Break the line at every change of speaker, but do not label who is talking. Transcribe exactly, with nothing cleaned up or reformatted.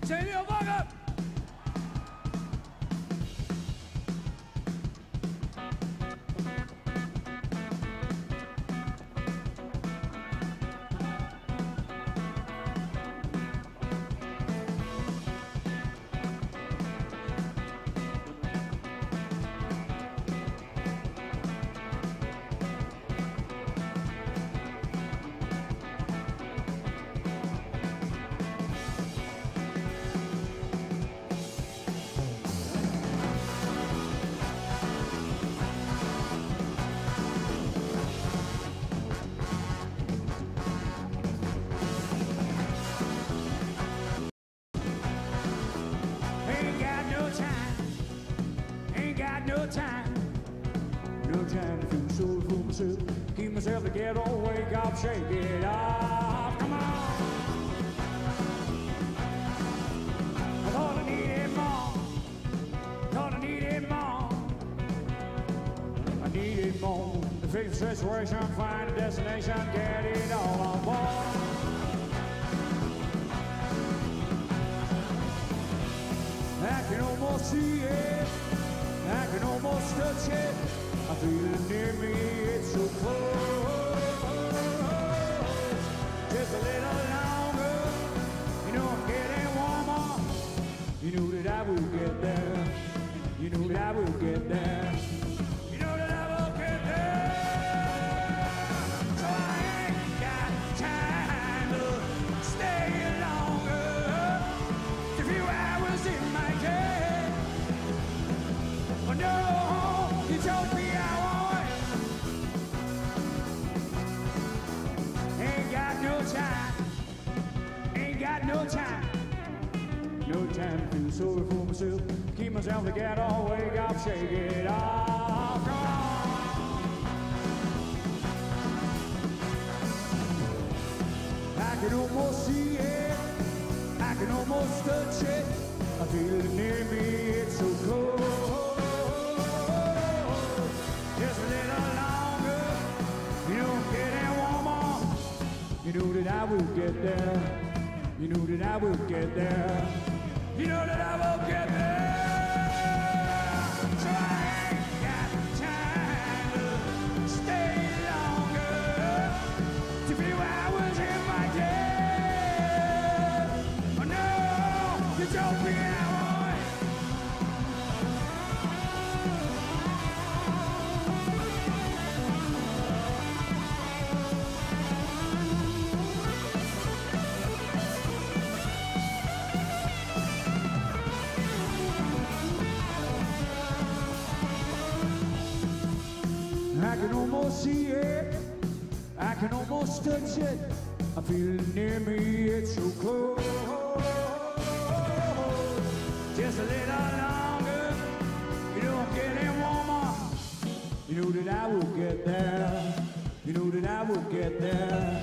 Say your fuck up. No time, no time to feel sorry for myself. Keep myself together, wake up, shake it off. Come on. I thought I needed more. Thought I needed more. I needed more. To fix the situation, find a destination, get it all on board. I can almost see it. I can almost touch it. I feel it near me, it's so close. Just a little longer, you know I'm getting warmer. You know that I will get there. You know that I will get there. You know that I will get there. So I ain't got time to stay longer. A few hours in my day. Oh no, you told me I want. Ain't got no time. Ain't got no time. No time to feel sorry for myself. Keep myself together, wake up, shake it off. Come on. I can almost see it. I can almost touch it. I feel it near me, it's so close. Just a little longer, you know I'm getting warmer. You know that I will get there. You know that I will get there. You know that I will get there. So I ain't got time to stay longer. A few hours in my day. Oh no, you told me I want. I can almost see it, I can almost touch it. I feel it near me, it's so close. Just a little longer, you know I'm getting warmer. You know that I will get there, you know that I will get there.